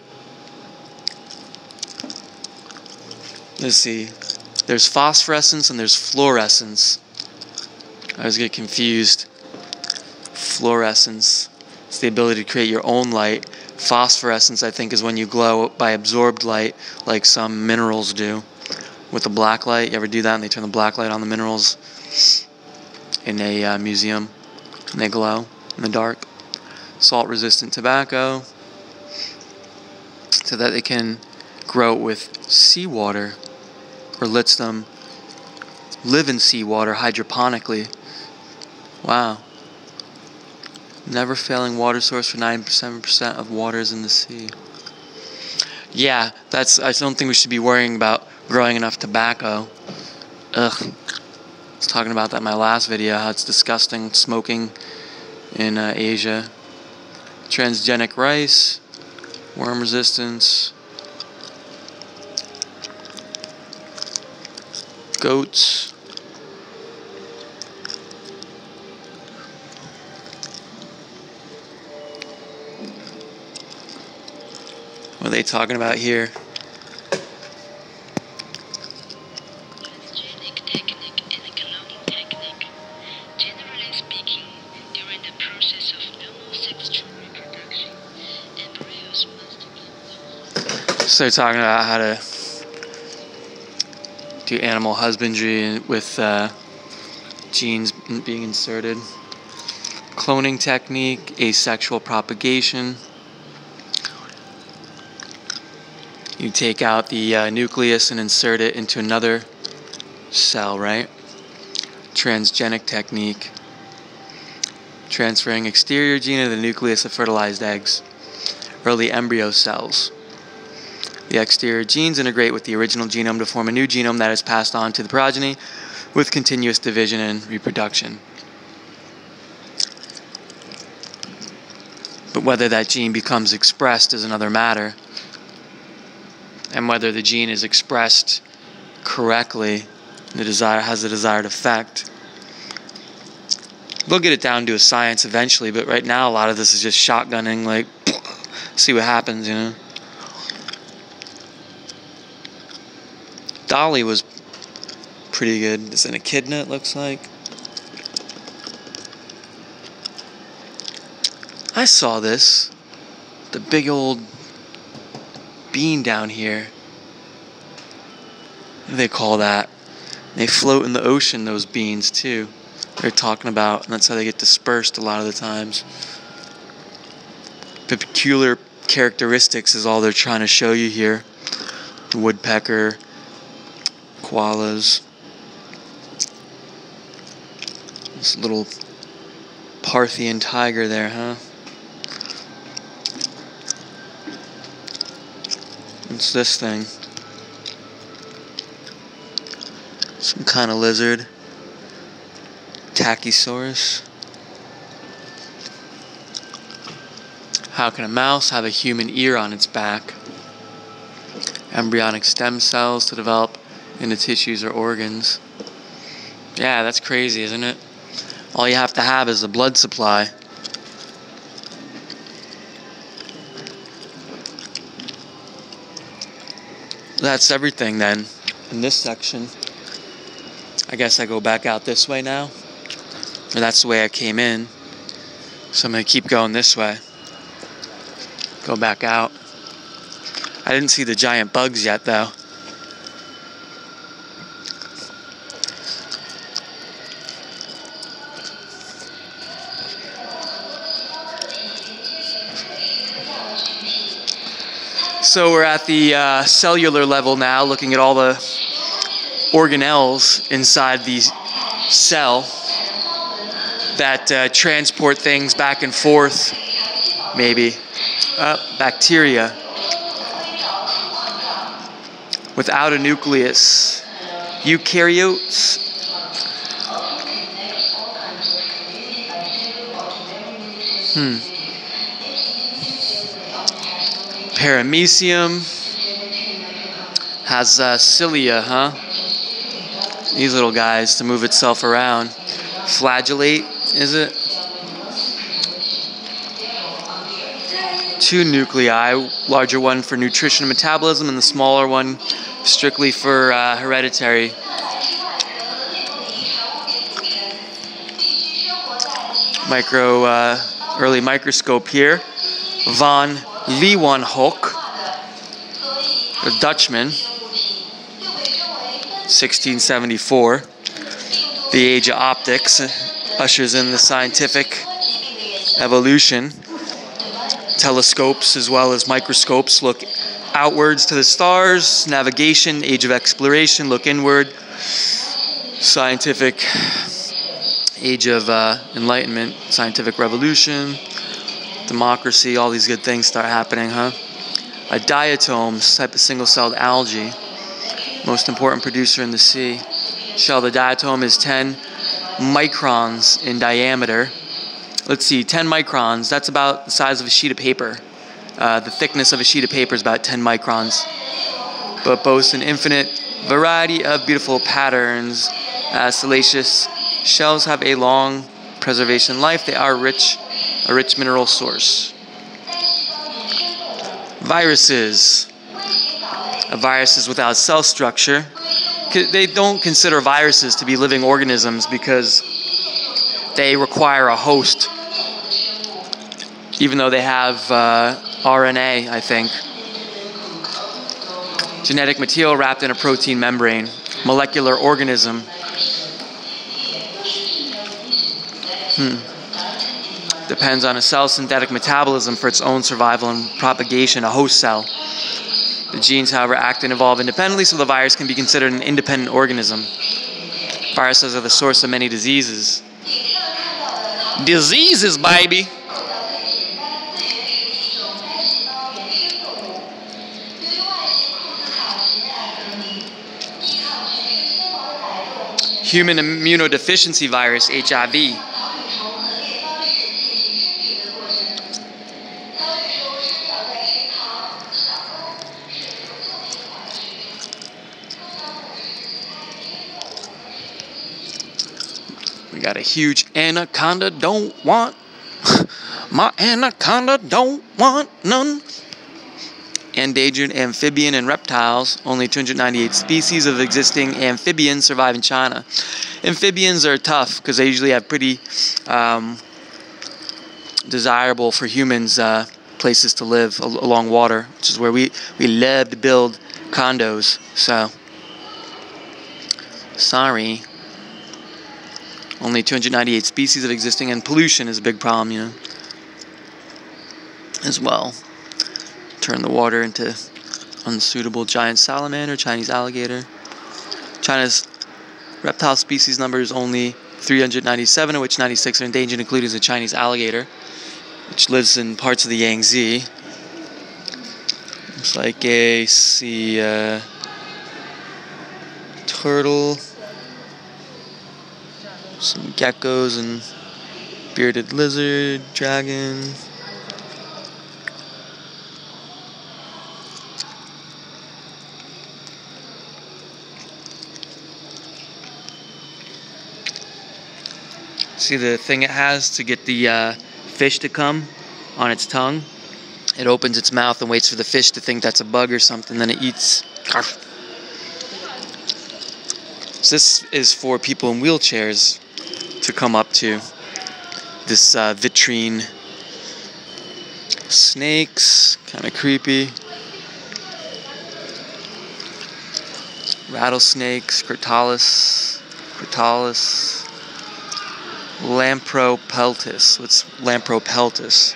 Let's see. There's phosphorescence and there's fluorescence. I always get confused. Fluorescence. It's the ability to create your own light. Phosphorescence, I think, is when you glow by absorbed light, like some minerals do. With the black light, you ever do that and they turn the black light on the minerals in a uh, museum and they glow in the dark? Salt-resistant tobacco, so that they can grow it with seawater, or lets them live in seawater hydroponically. Wow. Never failing water source for ninety-seven percent of waters in the sea. Yeah, that's, I don't think we should be worrying about growing enough tobacco. Ugh. I was talking about that in my last video, how it's disgusting smoking in uh, Asia. Transgenic rice, worm resistance, goats. What are they talking about here? Transgenic technique and cloning technique. Generally speaking, So they're talking about how to do animal husbandry with uh, genes being inserted. Cloning technique, asexual propagation. You take out the uh, nucleus and insert it into another cell, right? Transgenic technique. Transferring exterior gene of the nucleus of fertilized eggs. Early embryo cells. The exterior genes integrate with the original genome to form a new genome that is passed on to the progeny with continuous division and reproduction. But whether that gene becomes expressed is another matter. And whether the gene is expressed correctly, the desire has the desired effect. They'll get it down to a science eventually, but right now a lot of this is just shotgunning, like, see what happens, you know. Dolly was pretty good. It's an echidna, it looks like. I saw this. The big old bean down here. What do they call that? They float in the ocean, those beans, too. They're talking about, and that's how they get dispersed a lot of the times. The peculiar characteristics is all they're trying to show you here. The woodpecker, koalas, this little Parthian tiger there, huh? What's this thing? Some kind of lizard. Tachysaurus. How can a mouse have a human ear on its back? Embryonic stem cells to develop into tissues or organs. Yeah, that's crazy, isn't it? All you have to have is a blood supply. That's everything then in this section. I guess I go back out this way now. Or that's the way I came in. So I'm going to keep going this way. Go back out. I didn't see the giant bugs yet though. So we're at the uh, cellular level now, looking at all the organelles inside the cell that uh, transport things back and forth, maybe. Uh, bacteria. Without a nucleus. Eukaryotes. Hmm. Paramecium. Has uh, cilia, huh? These little guys to move itself around. Flagellate, is it? Two nuclei, larger one for nutrition and metabolism, and the smaller one strictly for uh, hereditary. Micro, uh, early microscope here. Von Leeuwenhoek, a Dutchman, sixteen seventy-four. The age of optics ushers in the scientific evolution. Telescopes as well as microscopes look outwards to the stars. Navigation, age of exploration, look inward. Scientific age of uh, enlightenment, scientific revolution, democracy, all these good things start happening, huh? A diatom, type of single-celled algae, most important producer in the sea. Shell of the diatom is ten microns in diameter. Let's see, ten microns, that's about the size of a sheet of paper. Uh, the thickness of a sheet of paper is about ten microns. But boasts an infinite variety of beautiful patterns. Uh, Siliceous shells have a long preservation life. They are rich, a rich mineral source. Viruses. A virus is without cell structure. They don't consider viruses to be living organisms because they require a host, even though they have uh, R N A, I think. Genetic material wrapped in a protein membrane. Molecular organism. Hmm. Depends on a cell's synthetic metabolism for its own survival and propagation, a host cell. The genes, however, act and evolve independently, so the virus can be considered an independent organism. Viruses are the source of many diseases. Diseases, baby! Human immunodeficiency virus, H I V. We got a huge anaconda, don't want. My anaconda don't want none. Endangered amphibian and reptiles. Only two hundred ninety-eight species of existing amphibians survive in China. Amphibians are tough because they usually have pretty um, desirable for humans uh, places to live al along water, which is where we, we love to build condos. So, sorry. Only two hundred ninety-eight species of existing, and pollution is a big problem, you know, as well. Turn the water into unsuitable giant salamander, Chinese alligator. China's reptile species number is only three hundred ninety-seven, of which ninety-six are endangered, including the Chinese alligator, which lives in parts of the Yangtze. Looks like a sea uh, turtle, some geckos and bearded lizard, dragon. See the thing it has to get the uh, fish to come on its tongue? It opens its mouth and waits for the fish to think that's a bug or something, then it eats. So this is for people in wheelchairs to come up to. This uh, vitrine. Snakes, kind of creepy. Rattlesnakes, Crotalus, Crotalus. Lampropeltis. What's Lampropeltis?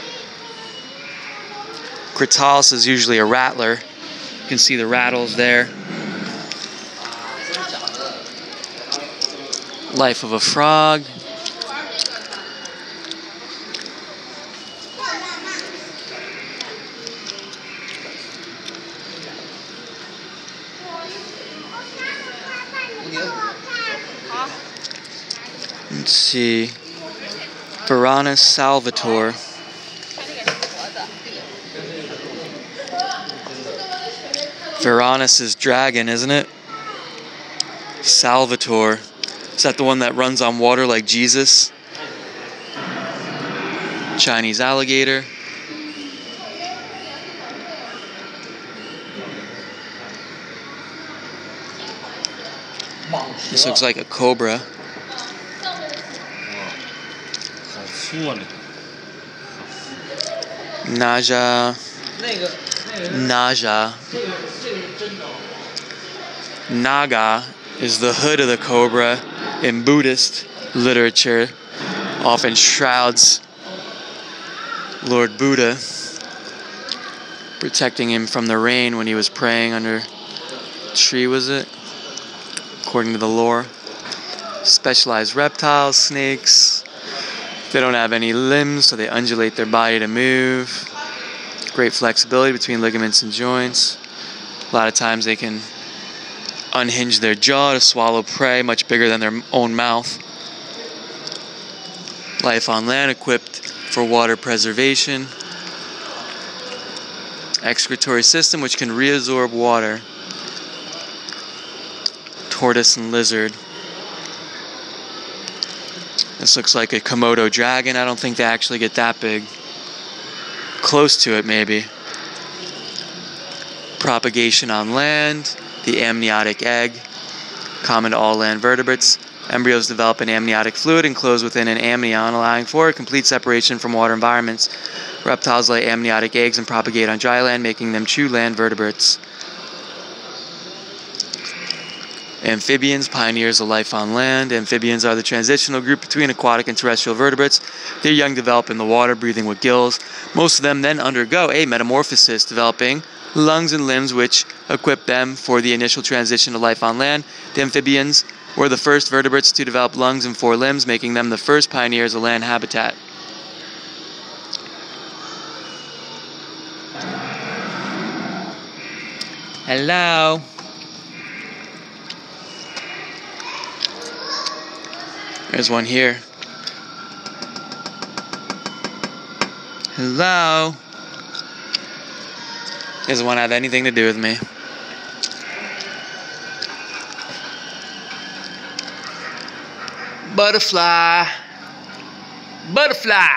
Crotalus is usually a rattler. You can see the rattles there. Life of a frog. Let's see. Varanus salvator. Varanus is dragon, isn't it? Salvator. Is that the one that runs on water like Jesus? Chinese alligator. This looks like a cobra. Naja. Naja. Naga is the hood of the cobra in Buddhist literature. Often shrouds Lord Buddha, protecting him from the rain when he was praying under a tree, was it? According to the lore. Specialized reptiles, snakes. They don't have any limbs, so they undulate their body to move. Great flexibility between ligaments and joints. A lot of times they can unhinge their jaw to swallow prey much bigger than their own mouth. Life on land, equipped for water preservation. Excretory system which can reabsorb water. Tortoise and lizard. This looks like a Komodo dragon. I don't think they actually get that big. Close to it, maybe. Propagation on land. The amniotic egg. Common to all land vertebrates. Embryos develop an amniotic fluid enclosed within an amnion, allowing for a complete separation from water environments. Reptiles lay amniotic eggs and propagate on dry land, making them true land vertebrates. Amphibians, pioneers of life on land. Amphibians are the transitional group between aquatic and terrestrial vertebrates. Their young develop in the water, breathing with gills. Most of them then undergo a metamorphosis, developing lungs and limbs which equip them for the initial transition to life on land. The amphibians were the first vertebrates to develop lungs and four limbs, making them the first pioneers of land habitat. Hello. There's one here. Hello. Doesn't want to have anything to do with me. Butterfly. Butterfly.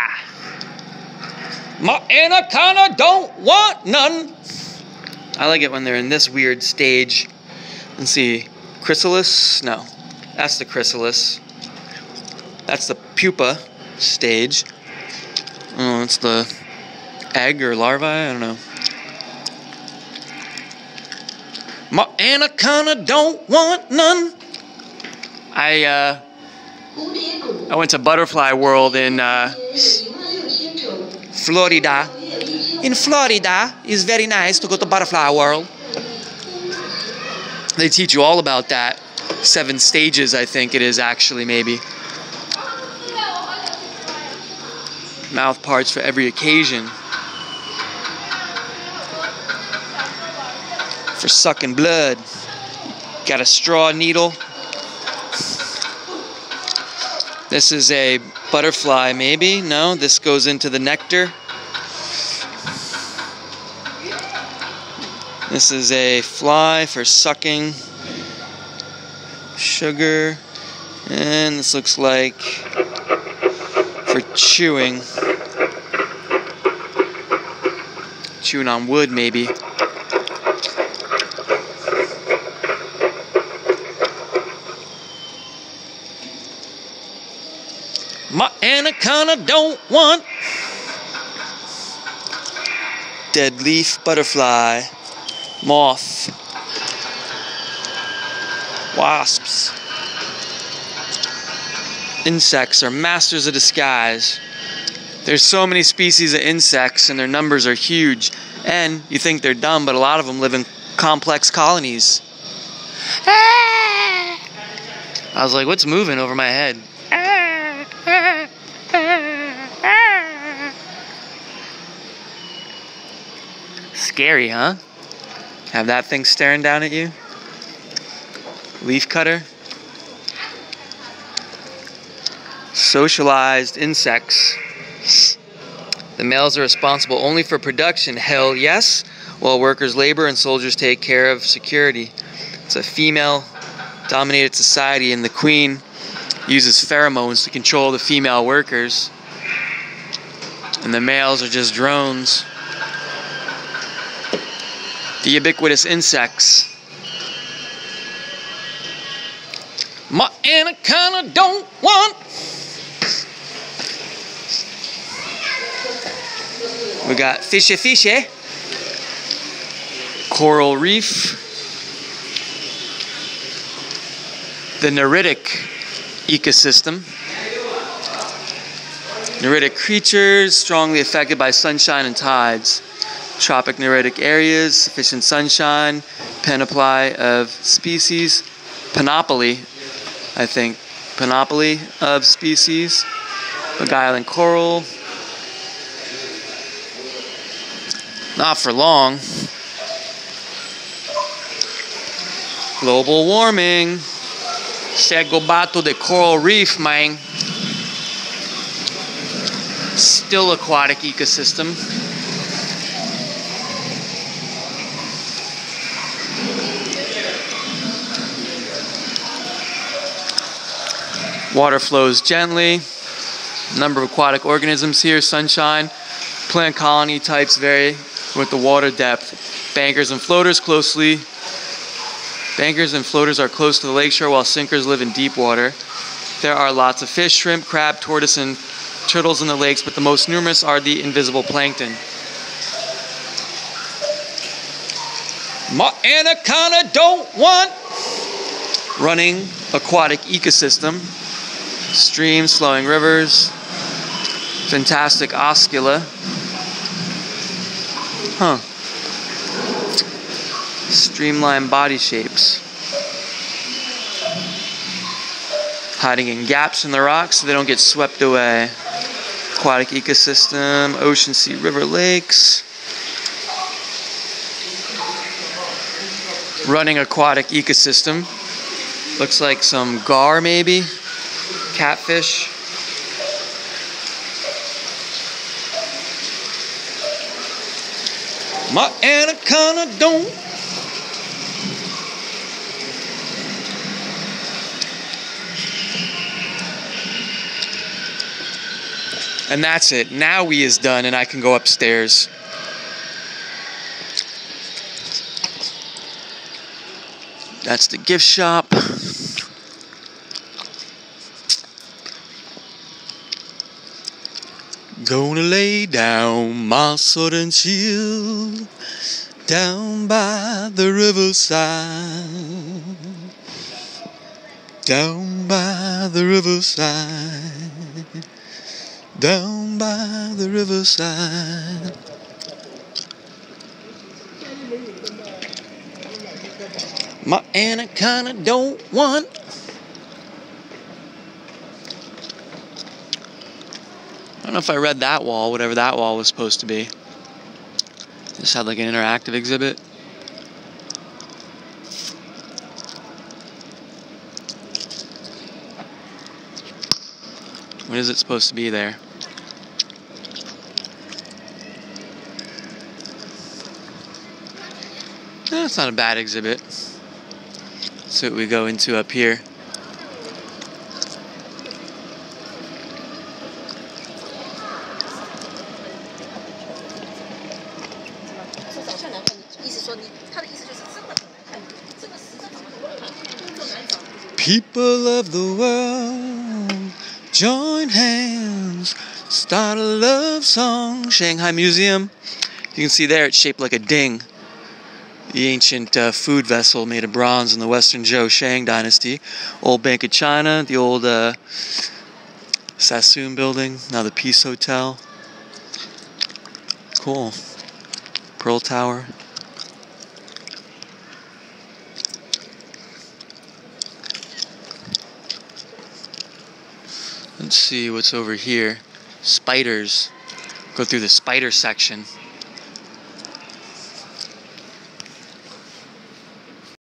My anaconda don't want none. I like it when they're in this weird stage. Let's see. Chrysalis? No. That's the chrysalis. That's the pupa stage. Oh, it's the egg or larvae? I don't know. My anaconda don't want none. I uh, I went to Butterfly World in uh, Florida. In Florida, it's very nice to go to Butterfly World. They teach you all about that. Seven stages, I think it is actually, maybe. Mouth parts for every occasion. For sucking blood. Got a straw needle. This is a butterfly, maybe? No, this goes into the nectar. This is a fly for sucking sugar. And this looks like for chewing. Chewing on wood, maybe. My anaconda don't want. Dead leaf butterfly. Moth. Wasps. Insects are masters of disguise. There's so many species of insects and their numbers are huge. And you think they're dumb, but a lot of them live in complex colonies. I was like, what's moving over my head? Scary, huh? Have that thing staring down at you? Leaf cutter. Socialized insects. The males are responsible only for production. Hell yes. While workers labor and soldiers take care of security. It's a female-dominated society, and the queen uses pheromones to control the female workers. And the males are just drones. The ubiquitous insects. My anaconda don't want. We got fishy fishy. Coral reef. The neritic ecosystem. Neritic creatures strongly affected by sunshine and tides. Tropic neritic areas, sufficient sunshine, panoply of species, panoply, I think, panoply of species, Big Island coral, not for long. Global warming, say goodbye to the coral reef, man. Still aquatic ecosystem. Water flows gently. Number of aquatic organisms here. Sunshine. Plant colony types vary with the water depth. Bankers and floaters closely. Bankers and floaters are close to the lakeshore, while sinkers live in deep water. There are lots of fish, shrimp, crab, tortoise, and turtles in the lakes, but the most numerous are the invisible plankton. My anaconda don't want. Running aquatic ecosystem. Streams, flowing rivers. Fantastic oscula. Huh. Streamlined body shapes. Hiding in gaps in the rocks so they don't get swept away. Aquatic ecosystem, ocean, sea, river, lakes. Running aquatic ecosystem. Looks like some gar maybe. Catfish. My anaconda don't. And that's it. Now we is done and I can go upstairs. That's the gift shop. Gonna lay down my sword and shield down by the riverside. Down by the riverside. Down by the riverside. My anaconda don't want. I don't know if I read that wall, whatever that wall was supposed to be. Just had like an interactive exhibit. What is it supposed to be there? Eh, it's not a bad exhibit. So we go into up here. People of the world, join hands, start a love song. Shanghai Museum. You can see there it's shaped like a ding. The ancient uh, food vessel made of bronze in the Western Zhou Shang dynasty. Old Bank of China, the old uh, Sassoon building, now the Peace Hotel. Cool. Pearl Tower. Let's see what's over here. Spiders. Go through the spider section.